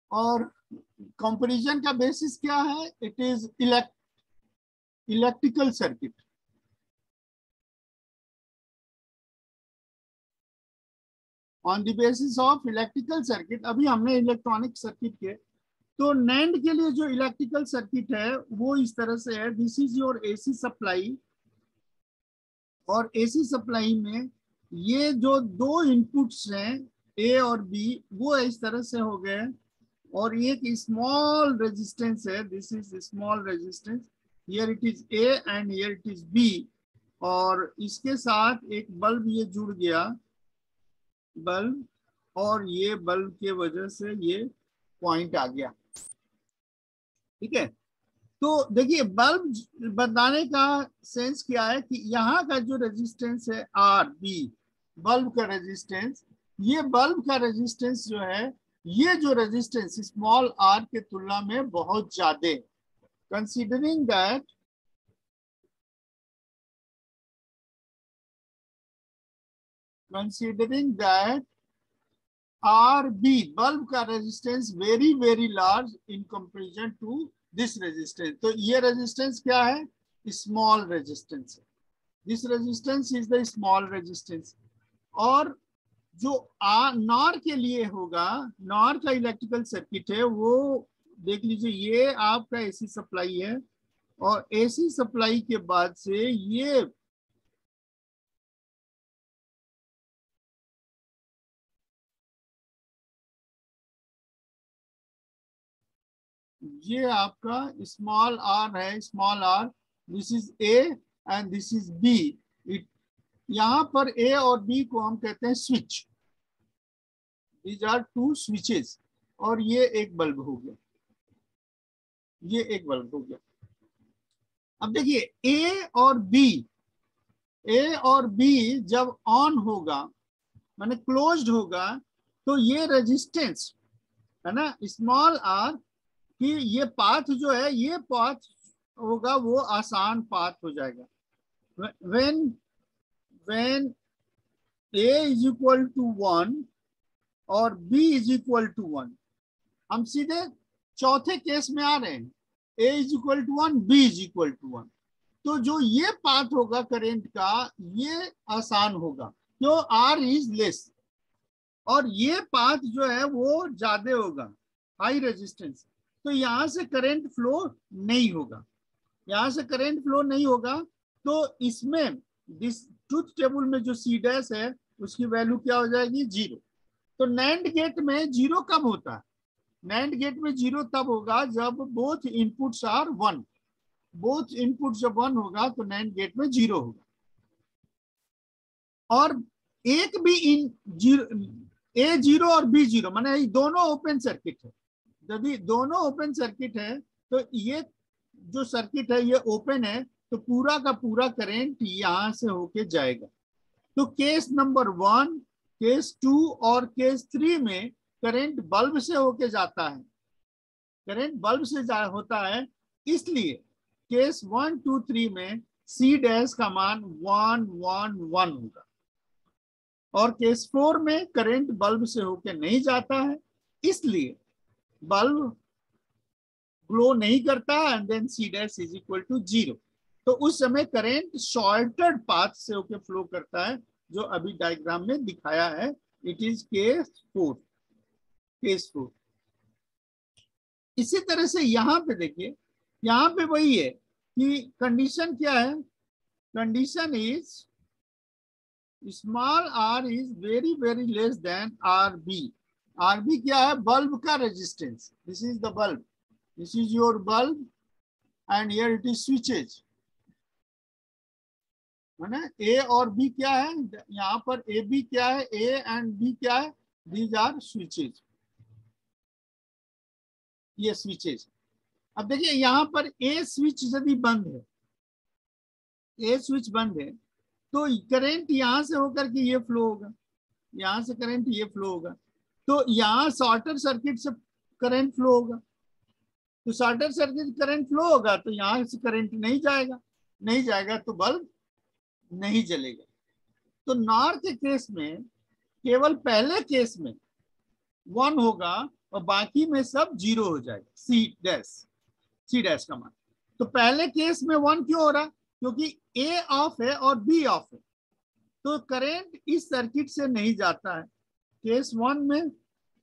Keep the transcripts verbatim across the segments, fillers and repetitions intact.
और कंपैरिजन का बेसिस क्या है? It is elect electrical circuit. On the basis of electrical circuit, अभी हमने इलेक्ट्रॉनिक सर्किट के, तो नैंड के लिए जो इलेक्ट्रिकल सर्किट है वो इस तरह से है। This is your AC supply, और एसी सप्लाई में ये जो दो इनपुट्स हैं ए और बी, वो इस तरह से हो गए, और एक स्मॉल रेजिस्टेंस है, this is small resistance, here it is A and here it is B, और इसके साथ एक बल्ब ये जुड़ गया, बल्ब, और ये बल्ब के वजह से ये पॉइंट आ गया। ठीक है, तो देखिए बल्ब बताने का सेंस क्या है कि यहाँ का जो रेजिस्टेंस है आर बी, बल्ब का रेजिस्टेंस, ये बल्ब का रेजिस्टेंस जो है, ये जो रेजिस्टेंस स्मॉल आर के तुलना में बहुत ज्यादा, considering that considering that R B, bulb का resistance very very large in comparison to this resistance. तो ये रेजिस्टेंस क्या है? स्मॉल रेजिस्टेंस है। This resistance is the small resistance. और जो आ नॉर के लिए होगा, नॉर का इलेक्ट्रिकल सर्किट है, वो देख लीजिए, ये आपका एसी सप्लाई है, और एसी सप्लाई के बाद से ये ये आपका स्मॉल आर है, small R, this is A and this is B. It यहाँ पर ए और बी को हम कहते हैं switch, these are two switches, और ये एक बल्ब हो गया, ये एक बल्ब हो गया। अब देखिए ए और बी, ए और बी जब ऑन होगा, माने क्लोज्ड होगा, तो ये रेजिस्टेंस है ना, स्मॉल आर कि ये पाथ जो है, ये पाथ होगा वो आसान पाथ हो जाएगा। When when A is equal to one और B is equal to one, हम सीधे चौथे केस में आ रहे हैं, A is equal to one, B is equal to one. तो जो ये पाथ होगा करंट का, ये आसान होगा, क्यों? आर इज लेस, और ये पाथ जो है वो ज्यादा होगा, हाई रेजिस्टेंस, तो यहां से करंट फ्लो नहीं होगा, यहां से करंट फ्लो नहीं होगा। तो इसमें दिस ट्रुथ टेबल में जो सी डैश है उसकी वैल्यू क्या हो जाएगी? जीरो। तो नैंड गेट में जीरो कब होता है? नैंड गेट में जीरो तब होगा जब both inputs are one, both input जब वन होगा तो नैंड गेट में जीरो होगा। और एक भी इन जीरो, ए जीरो और बी जीरो, माने दोनों ओपन सर्किट है। यदि दोनों ओपन सर्किट है तो ये जो सर्किट है ये ओपन है, तो पूरा का पूरा करंट यहां से होके जाएगा। तो case number one, case two और केस थ्री में करंट बल्ब से होके जाता है, करंट बल्ब से जा होता है, इसलिए केस वन टू थ्री में सी डैश का मान वन वन वन होगा। और केस फोर में करंट बल्ब से होके नहीं जाता है, इसलिए बल्ब ग्लो नहीं करता, and then C dash is equal to zero. तो उस समय करंट शॉर्टेड पाथ से होके फ्लो करता है, जो अभी डायग्राम में दिखाया है। It is case four, case four. इसी तरह से यहाँ पे देखिए, यहाँ पे वही है कि कंडीशन क्या है? Condition is small R is very very less than R B. R B क्या है? बल्ब का resistance. This is the bulb, this is your bulb, and here it is switches, है ना। ए और बी क्या है यहाँ पर? ए बी क्या है? ए एंड बी क्या है? दीज आर स्विचेज, ये स्विचेज। अब देखिए यहाँ पर ए स्विच यदि बंद है, ए स्विच बंद है, तो करंट यहां से होकर के ये फ्लो होगा, यहां से करंट ये फ्लो होगा, तो यहाँ शॉर्टर सर्किट से करंट फ्लो होगा। तो शॉर्टर सर्किट करंट फ्लो होगा तो यहाँ से करंट नहीं जाएगा, नहीं जाएगा तो बल्ब नहीं जलेगा। तो नॉर के केस में केवल पहले केस में वन होगा, और बाकी में सब जीरो हो जाएगा, सी डैश, सी डैश का मान। तो पहले केस में वन क्यों हो रहा? क्योंकि ए ऑफ है और बी ऑफ है, तो करंट इस सर्किट से नहीं जाता है। केस वन में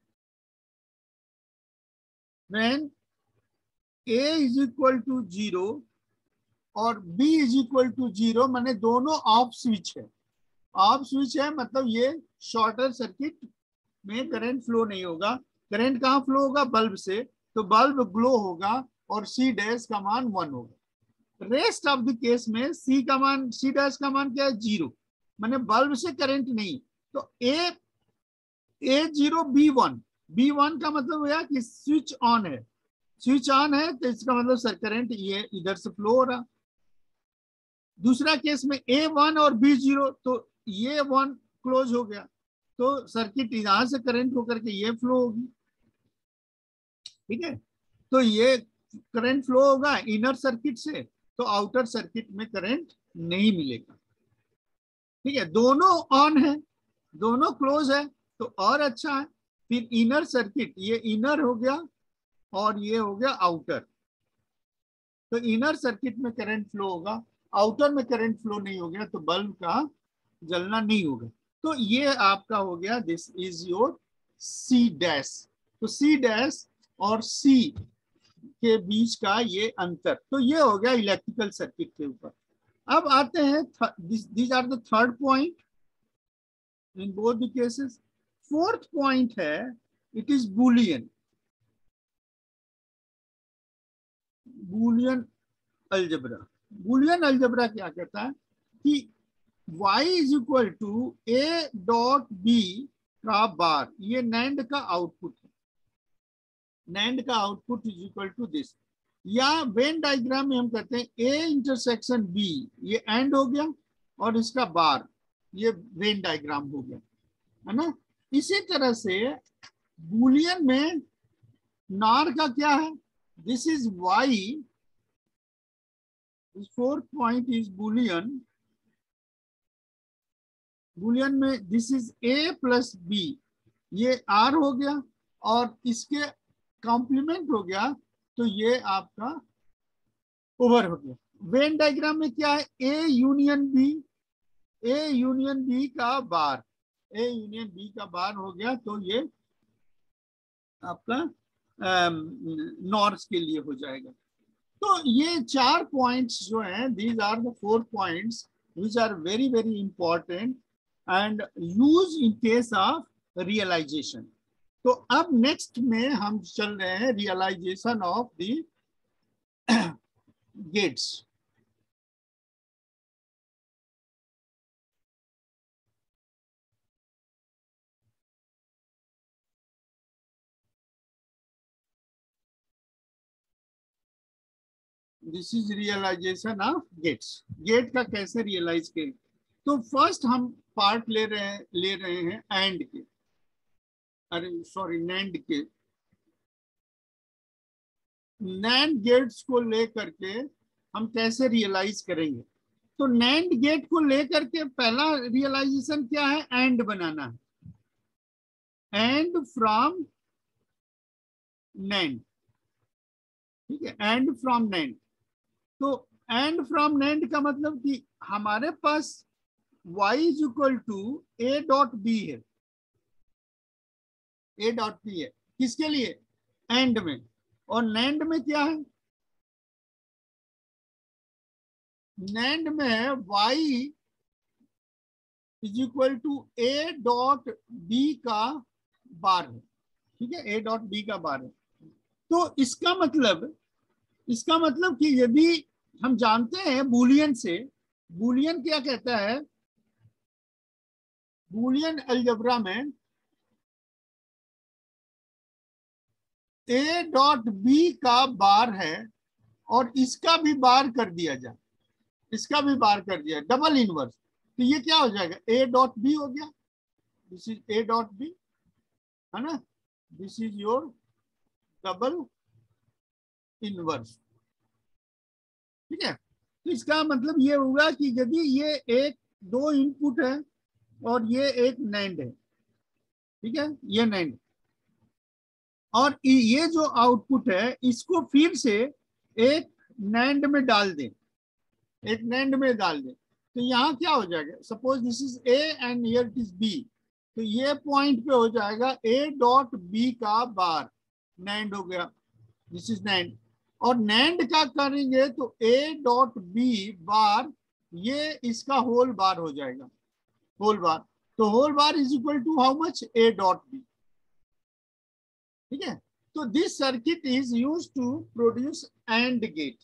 when A is equal to zero और B is equal to zero, माने दोनों ऑफ स्विच है। ऑफ स्विच है मतलब ये शॉर्टर सर्किट में करंट फ्लो नहीं होगा। करंट कहाँ फ्लो होगा? बल्ब से, तो बल्ब ग्लो होगा और सी डैश का मान वन होगा। रेस्ट ऑफ द केस में सी का मान, सी डैश का मान क्या है? जीरो, माने बल्ब से करंट नहीं। तो A A zero B one, B one का मतलब हुआ कि स्विच ऑन है, स्विच ऑन है तो इसका मतलब सर करंट ये इधर से फ्लो हो रहा। दूसरा केस में ए वन और बी जीरो, तो ये वन क्लोज हो गया, तो सर्किट यहां से करंट होकर के ये फ्लो होगी। ठीक है, तो ये करंट फ्लो होगा इनर सर्किट से, तो आउटर सर्किट में करंट नहीं मिलेगा। ठीक है, दोनों ऑन है, दोनों क्लोज है तो और अच्छा है। फिर इनर सर्किट, ये इनर हो गया और ये हो गया आउटर, तो इनर सर्किट में करंट फ्लो होगा, आउटर में करंट फ्लो नहीं हो गया तो बल्ब का जलना नहीं होगा। तो ये आपका हो गया, this is your C dash. तो सी डैश और सी के बीच का ये अंतर, तो ये हो गया इलेक्ट्रिकल सर्किट के ऊपर। अब आते हैं, these are the third point in both the cases. Fourth point है, it is Boolean, Boolean algebra. Boolean algebra क्या कहता है कि y is equal to A dot B का बार, ये नैंड का आउटपुट है, नैंड का output is equal to this. या वेन डायग्राम में हम कहते हैं ए इंटरसेक्शन बी, ये एंड हो गया और इसका बार, ये वेन डायग्राम हो गया, है ना। इसी तरह से बुलियन में नार का क्या है? This is y, fourth point is Boolean. Boolean में this is A plus B, ये आर हो गया और इसके कॉम्प्लीमेंट हो गया, तो ये आपका ओवर हो गया। वेन डायग्राम में क्या है? A union B, A union B का बार, ए यूनियन बी का बार हो गया, तो ये आपका नॉर्थ के लिए हो जाएगा। तो ये चार पॉइंट्स जो हैं, these are the four points which are very very important and used in case of realization. तो अब नेक्स्ट में हम चल रहे हैं realization of the gates. This is realization of gates. Gate का कैसे रियलाइज करें? तो फर्स्ट हम पार्ट ले रहे हैं ले रहे हैं एंड के, अरे सॉरी नैंड के। नैंड गेट्स को लेकर के हम कैसे रियलाइज करेंगे? तो नैंड गेट को लेकर के पहला रियलाइजेशन क्या है? एंड बनाना है, एंड फ्रॉम नैंड। ठीक है, एंड फ्रॉम नैंड। तो एंड फ्रॉम नैंड का मतलब कि हमारे पास y is equal to A dot B है, ए डॉट बी है किसके लिए? एंड में। और नैंड में क्या है? नैंड में y is equal to A dot B का बार है। ठीक है, ए डॉट बी का बार है। तो इसका मतलब, इसका मतलब कि यदि हम जानते हैं बुलियन से, बुलियन क्या कहता है? बुलियन अलजेब्रा में ए डॉट बी का बार है और इसका भी बार कर दिया जाए, इसका भी बार कर दिया, डबल इनवर्स, तो ये क्या हो जाएगा? ए डॉट बी हो गया, this is A dot B, है ना। This is your double inverse. ठीक है, तो इसका मतलब ये होगा कि यदि ये एक दो इनपुट है और ये एक नैंड है, ठीक है, ये नैंड, और ये जो आउटपुट है इसको फिर से एक नैंड में डाल दें, एक नैंड में डाल दें, तो यहाँ क्या हो जाएगा, suppose this is A and here it is B, तो ये पॉइंट पे हो जाएगा ए डॉट बी का बार, नैंड हो गया, दिस इज नैंड। और नैंड का करेंगे तो ए डॉट बी बार, ये इसका होल बार हो जाएगा, होल बार। तो whole bar is equal to how much, A dot B. ठीक है, तो this circuit is used to produce AND gate.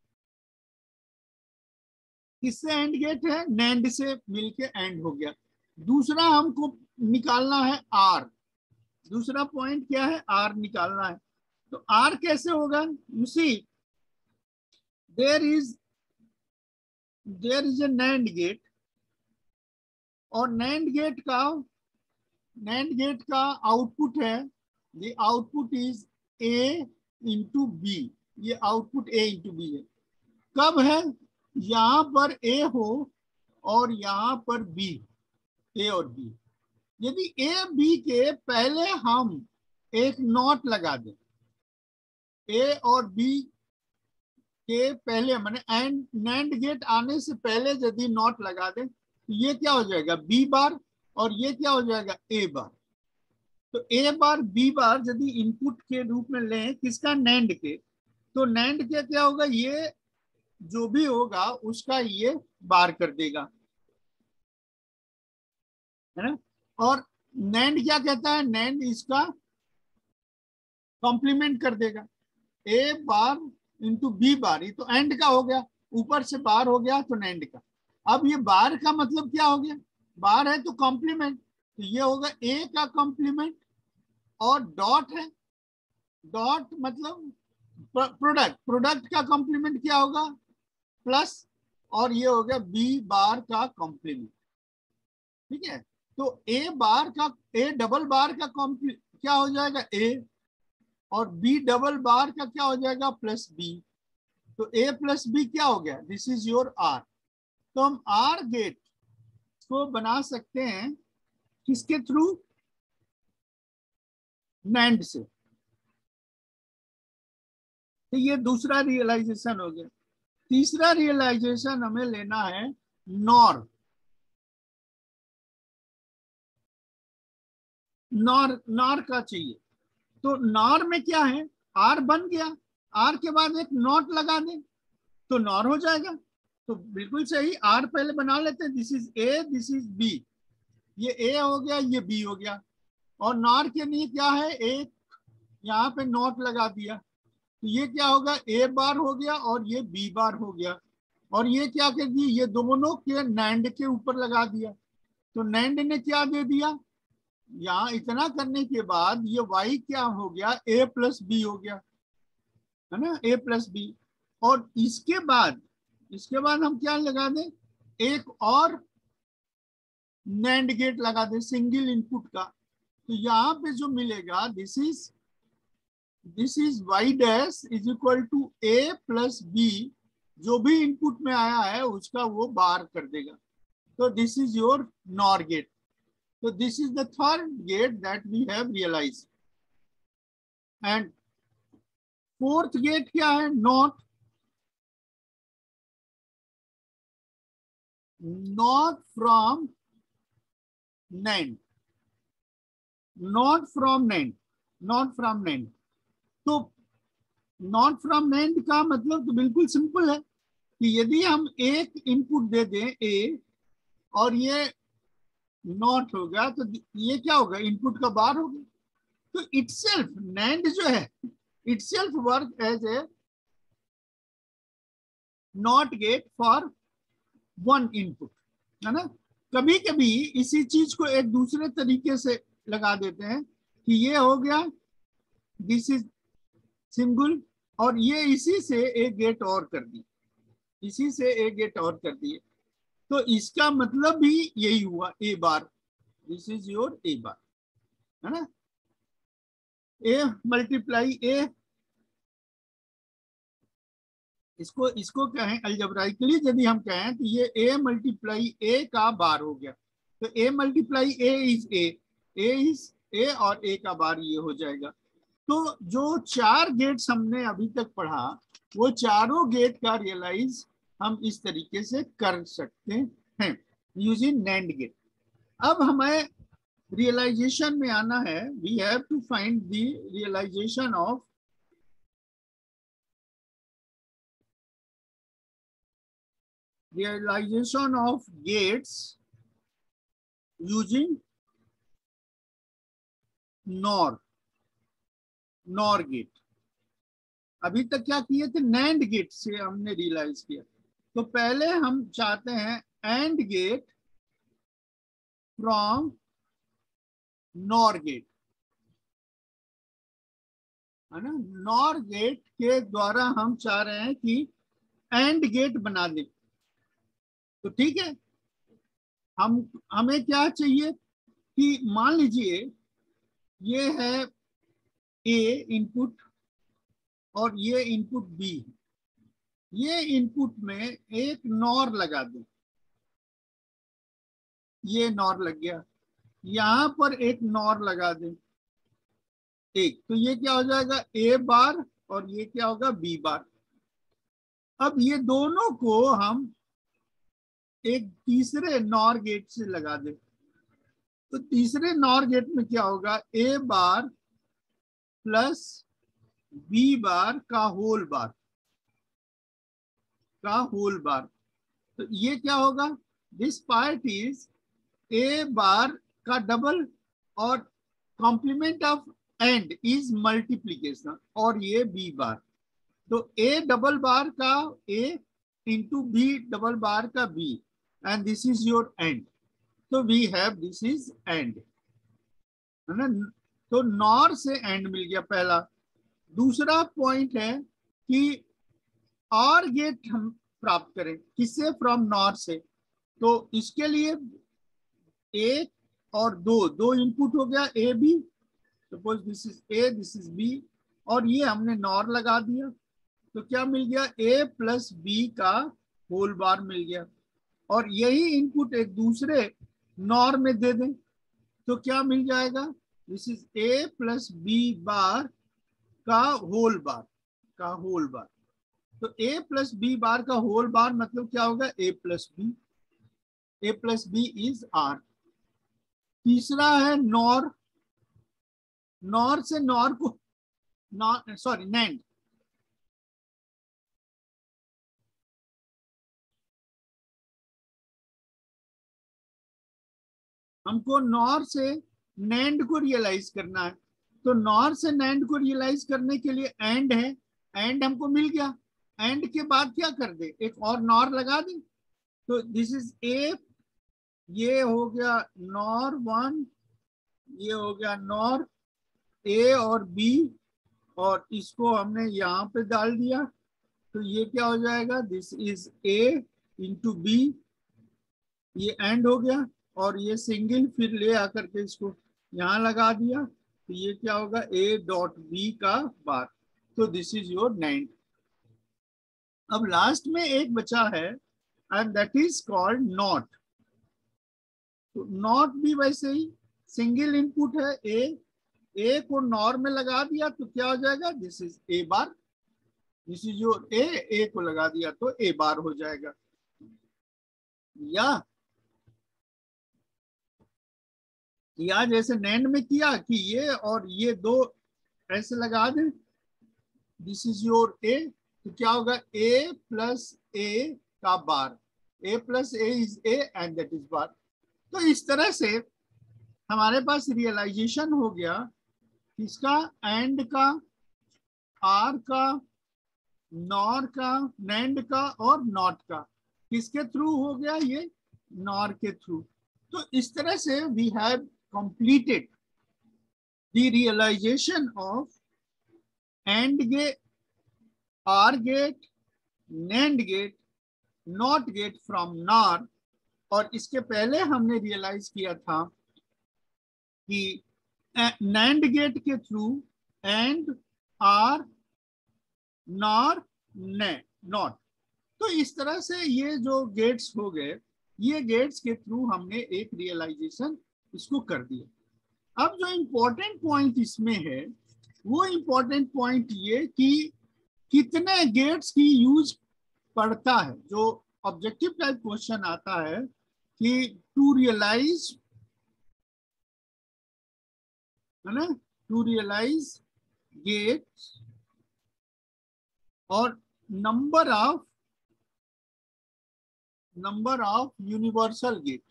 किससे एंड गेट है, नैंड से मिलके एंड हो गया। दूसरा हमको निकालना है आर, दूसरा पॉइंट क्या है, आर निकालना है। तो आर कैसे होगा, you see there is there is a NAND gate, और नैंड गेट का नैंड गेट का आउटपुट है, the output is A into B, ये आउटपुट ए इंटू बी है। कब है, यहां पर ए हो और यहां पर बी, ए और बी। यदि ए बी के पहले हम एक नॉट लगा दें, ए और बी के पहले माने एंड नैंड गेट आने से पहले यदि नॉट लगा दें तो ये क्या हो जाएगा, बी बार, और ये क्या हो जाएगा, ए बार। तो ए बार बी बार यदि इनपुट के रूप में लें किसका, नैंड के, तो नैंड के क्या होगा, ये जो भी होगा उसका ये बार कर देगा, है ना। और नैंड क्या कहता है, नैंड इसका कॉम्प्लीमेंट कर देगा, ए बार इंटू बी बार, ये तो एंड का हो गया, ऊपर से बार हो गया तो नैंड का। अब ये बार का मतलब क्या हो गया, बार है तो कॉम्प्लीमेंट, तो ये होगा ए का कॉम्प्लीमेंट, और डॉट है, डॉट मतलब प्रोडक्ट, प्रोडक्ट का कॉम्प्लीमेंट क्या होगा, प्लस, और ये हो गया बी बार का कॉम्प्लीमेंट। ठीक है, तो ए बार का, ए डबल बार का कॉम्प्लीमेंट क्या हो जाएगा, ए, और बी डबल बार का क्या हो जाएगा, प्लस बी। तो ए प्लस बी क्या हो गया, दिस इज योर आर। तो हम आर गेट को बना सकते हैं किसके थ्रू, नैंड से। तो ये दूसरा रियलाइजेशन हो गया। तीसरा रियलाइजेशन हमें लेना है नॉर। नॉर नॉर का चाहिए, तो नॉर में क्या है, आर बन गया, आर के बाद एक नॉट लगा दें तो नॉर हो जाएगा। तो बिल्कुल सही, आर पहले बना लेते हैं, this is A, this is B, ये ए हो गया, ये बी हो गया, और नॉर के लिए क्या है, एक यहाँ पे नॉट लगा दिया, तो ये क्या होगा, ए बार हो गया और ये बी बार हो गया, और ये क्या कर दिया, ये दोनों के नैंड के ऊपर लगा दिया। तो नैंड ने क्या दे दिया, यहाँ इतना करने के बाद ये y क्या हो गया, a प्लस बी हो गया, है ना, a प्लस बी। और इसके बाद इसके बाद हम क्या लगा दें, एक और नैंड गेट लगा दें सिंगल इनपुट का। तो यहाँ पे जो मिलेगा, this is this is y dash is equal to a plus B, जो भी इनपुट में आया है उसका वो बार कर देगा। तो this is your NOR gate. So this is the third gate that we have realized. And fourth gate क्या है, not not from NAND, not from NAND, not from NAND। तो not from NAND का मतलब तो बिल्कुल simple है कि यदि हम एक इनपुट दे दें A और ये नॉट होगा तो ये क्या होगा, इनपुट का बार होगा। तो इटसेल्फ नैंड जो है itself work as a NOT gate for one input, है ना। कभी कभी इसी चीज को एक दूसरे तरीके से लगा देते हैं कि ये हो गया, दिस इज सिंगल, और ये इसी से एक गेट और कर दी, इसी से एक गेट और कर दिए, तो इसका मतलब भी यही हुआ, A bar, this is your A bar, है ना। ए मल्टीप्लाई ए, इसको इसको कहें अलजेब्राइकली यदि हम कहें तो ये ए मल्टीप्लाई ए का बार हो गया। तो A multiply A is A, A is A, और ए का बार ये हो जाएगा। तो जो चार गेट्स हमने अभी तक पढ़ा वो चारों गेट का रियलाइज हम इस तरीके से कर सकते हैं यूजिंग नैंड गेट। अब हमें रियलाइजेशन में आना है। We have to find the realization of realization of gates using NOR NOR gate. अभी तक क्या किए थे, नैंड गेट से हमने रियलाइज किया। तो पहले हम चाहते हैं AND gate from NOR gate, है ना। नॉर गेट के द्वारा हम चाह रहे हैं कि एंड गेट बना दें। तो ठीक है, हम हमें क्या चाहिए कि मान लीजिए ये है ए इनपुट और ये इनपुट बी, ये इनपुट में एक नॉर लगा दें। ये नॉर लग गया, यहां पर एक नॉर लगा दें एक, तो ये क्या हो जाएगा ए बार और ये क्या होगा बी बार। अब ये दोनों को हम एक तीसरे नॉर गेट से लगा दें, तो तीसरे नॉर गेट में क्या होगा, ए बार प्लस बी बार का होल बार का होल बार। तो ये क्या होगा, this part is A bar का डबल और complement of AND is multiplication और ये बी बार। तो ए डबल बार का A into B double bar का B AND this is your AND. तो we have this is AND, है ना। तो नॉर से एंड मिल गया पहला। दूसरा पॉइंट है कि और गेट हम प्राप्त करें किससे, फ्रॉम नॉर से। तो इसके लिए एक और दो दो इनपुट हो गया A B, suppose this is A this is B, और ये हमने नॉर लगा दिया। तो क्या मिल गया, ए प्लस बी का होल बार मिल गया। और यही इनपुट एक दूसरे नॉर में दे दें तो क्या मिल जाएगा, this is A plus B bar का होल बार का होल बार। तो ए प्लस बी बार का होल बार मतलब क्या होगा, A plus B, A plus B is OR. तीसरा है नॉर, नॉर से नॉर को नॉर सॉरी नैंड, हमको नॉर से नैंड को रियलाइज करना है। तो नॉर से नैंड को रियलाइज करने के लिए एंड है, एंड हमको मिल गया। एंड के बाद क्या कर दे, एक और नॉर लगा दे। तो दिस इज ए, ये हो गया नॉर वन, ये हो गया नॉर ए और बी, और इसको हमने यहाँ पे डाल दिया। तो ये क्या हो जाएगा, this is A into B, ये एंड हो गया। और ये सिंगल फिर ले आकर के इसको यहाँ लगा दिया, तो ये क्या होगा, ए डॉट बी का बार। तो दिस इज योर नैंड। अब लास्ट में एक बचा है and that is called NOT. तो नॉट भी वैसे ही सिंगल इनपुट है ए, ए को नॉर में लगा दिया तो क्या हो जाएगा, this is A bar, this is your A, A को लगा दिया तो ए बार हो जाएगा। या या जैसे नैंड में किया कि ये और ये दो ऐसे लगा दें, दिस इज योर ए, तो क्या होगा, ए प्लस ए का bar, A plus A is A and that is bar. तो इस तरह से हमारे पास रियलाइजेशन हो गया इसका, एंड का, आर का, नॉर का, नैंड का और नॉट का। किसके थ्रू हो गया, ये नॉर के थ्रू। तो इस तरह से we have completed the realization of AND gate, OR gate, NAND gate, NOT gate from NOR। और इसके पहले हमने रियलाइज किया था कि NAND गेट के through AND, OR, NOR, NOT। तो इस तरह से ये जो गेट्स हो गए, ये गेट्स के थ्रू हमने एक रियलाइजेशन इसको कर दिया। अब जो इम्पोर्टेंट पॉइंट इसमें है वो इंपॉर्टेंट पॉइंट ये कि कितने गेट्स की यूज पड़ता है। जो ऑब्जेक्टिव टाइप क्वेश्चन आता है कि टू रियलाइज, है ना, टू रियलाइज गेट्स और number of number of universal gate,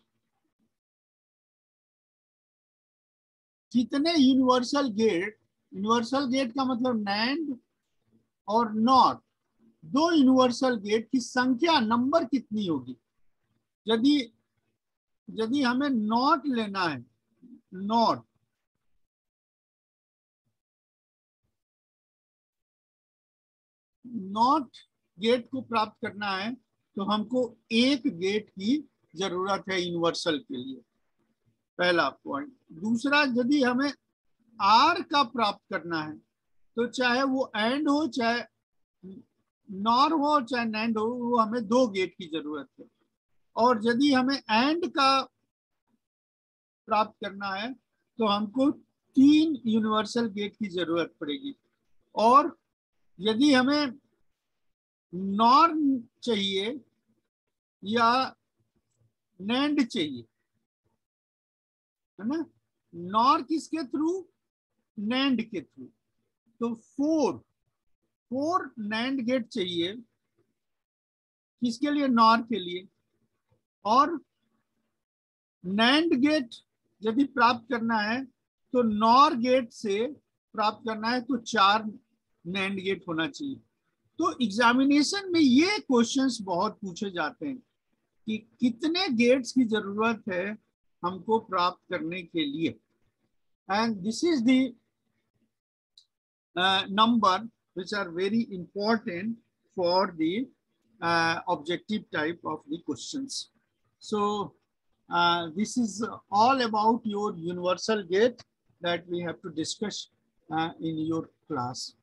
कितने यूनिवर्सल गेट, यूनिवर्सल गेट का मतलब नैंड और नॉट, दो यूनिवर्सल गेट की संख्या, नंबर कितनी होगी। यदि यदि हमें नॉट लेना है, नॉट, नॉट गेट को प्राप्त करना है तो हमको एक गेट की जरूरत है यूनिवर्सल के लिए, पहला पॉइंट। दूसरा, यदि हमें आर का प्राप्त करना है तो चाहे वो एंड हो, चाहे नॉर हो, चाहे नैंड हो, वो हमें दो गेट की जरूरत है। और यदि हमें एंड का प्राप्त करना है तो हमको तीन यूनिवर्सल गेट की जरूरत पड़ेगी। और यदि हमें नॉर चाहिए या नैंड चाहिए, है ना, नॉर किसके थ्रू, नैंड के थ्रू, तो फोर फोर नैंड गेट चाहिए, किसके लिए, नॉर के लिए। और नैंड गेट यदि प्राप्त करना है तो नॉर गेट से प्राप्त करना है तो चार नैंड गेट होना चाहिए। तो एग्जामिनेशन में ये क्वेश्चंस बहुत पूछे जाते हैं कि कितने गेट्स की जरूरत है हमको प्राप्त करने के लिए। And this is the number which are very important for the uh, objective type of the questions. So uh, this is all about your universal gate that we have to discuss uh, in your class.